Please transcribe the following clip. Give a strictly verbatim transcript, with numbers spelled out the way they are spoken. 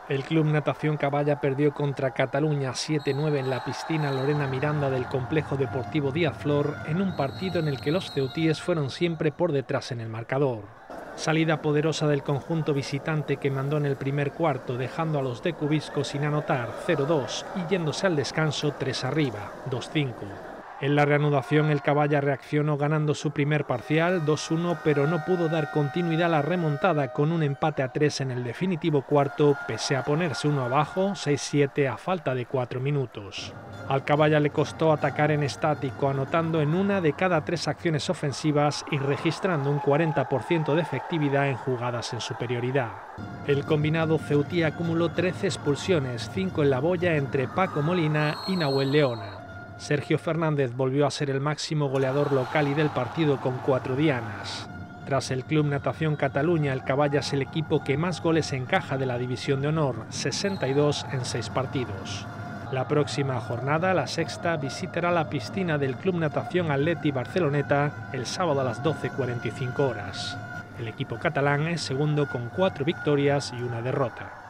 El Club Natación Caballa perdió contra Cataluña siete nueve en la piscina Lorena Miranda del Complejo Deportivo Díaz Flor en un partido en el que los ceutíes fueron siempre por detrás en el marcador. Salida poderosa del conjunto visitante que mandó en el primer cuarto, dejando a los de Cubisco sin anotar cero dos y yéndose al descanso tres arriba, dos cinco. En la reanudación el Caballa reaccionó ganando su primer parcial dos uno, pero no pudo dar continuidad a la remontada con un empate a tres en el definitivo cuarto, pese a ponerse uno abajo, seis siete a falta de cuatro minutos. Al Caballa le costó atacar en estático, anotando en una de cada tres acciones ofensivas y registrando un cuarenta por ciento de efectividad en jugadas en superioridad. El combinado ceutí acumuló trece expulsiones, cinco en la boya entre Paco Molina y Nahuel Leona. Sergio Fernández volvió a ser el máximo goleador local y del partido con cuatro dianas. Tras el Club Natación Cataluña, el Caballa es el equipo que más goles encaja de la División de Honor, sesenta y dos en seis partidos. La próxima jornada, la sexta, visitará la piscina del Club Natación Atleti Barceloneta el sábado a las doce cuarenta y cinco horas. El equipo catalán es segundo con cuatro victorias y una derrota.